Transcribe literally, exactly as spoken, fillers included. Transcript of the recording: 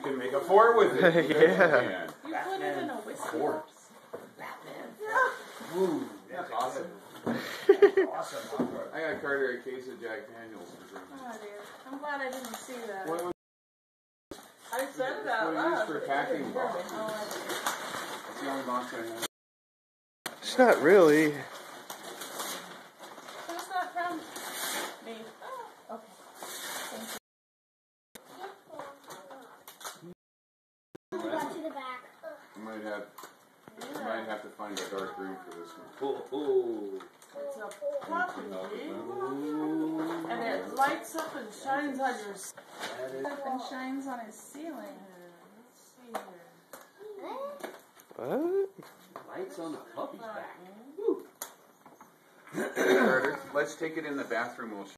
can make a fort with it. Yeah. You put it in a whiskey Fort. box. Batman. Ooh, that's awesome. Awesome. I got Carter a case of Jack Daniels for drinking. Oh dear. I'm glad I didn't see that. What was I said it out what loud. used for but it packing didn't hear me. boxes? Oh, I did. That's the only box I have. It's not really. So it's not from me. Oh, okay. Thank you. Got to the back. I might have, I Yeah. might have to find a dark room for this one. Oh, oh. It's a puppy. And it lights up and shines on your s- up and shines on his ceiling. Let's see here. What? Lights on the puppy's back. Carter, let's take it in the bathroom. We'll